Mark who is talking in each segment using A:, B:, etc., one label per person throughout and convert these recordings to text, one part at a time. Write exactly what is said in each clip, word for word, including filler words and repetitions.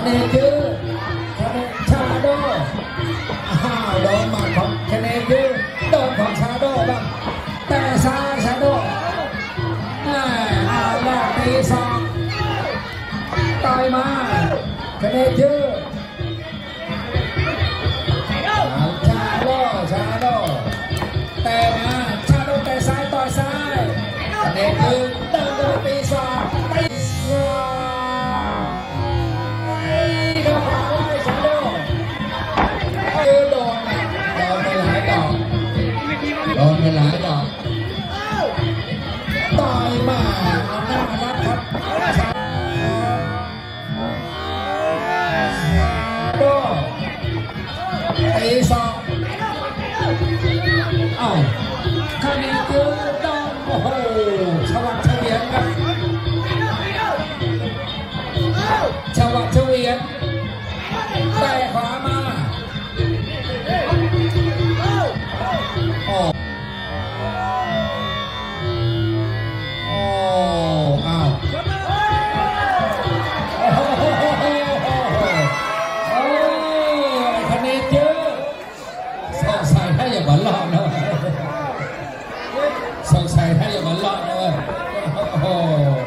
A: นจื้อคะแนนชาโดอ้าวโดนหมัดของคะแนนจื้อโดนของชาโดบ้างแต่ซ้ายชาโดอ้าวแรกตีสองต่อยมาคะแนนจื้อชาโดชาโดแต่มาชาโดแต่ซ้ายต่อยซ้ายคะแนนจื้อเดินโดนตีสองตีโดนโดนไปหลายดอกโดนไปหลายดอกต่อยมาเอาหน้ารับครับโดนตีสองเอ้าคะแนนเยอะโดนโอ้โหชวัดเฉวียนครับชวัดเฉวียนแต่ขวามาโอ้โอ้อ้าวโอ้โหโอ้คะแนนเยอะสงสัยถ้าอย่าบันลอดนะสงสัยถ้าอย่าบันลอดนะโอ้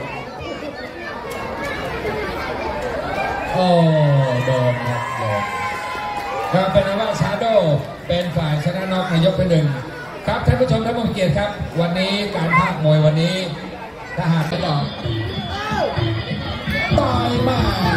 A: โอ้โดนครับโดนครับเป็นว่าชาโดเป็นฝ่ายชนะน็อกในยกที่หนึ่งครับท่านผู้ชมท่านผู้เกียรติครับวันนี้การภาคมวยวันนี้ถ้าหากไม่หลอกต่อยมา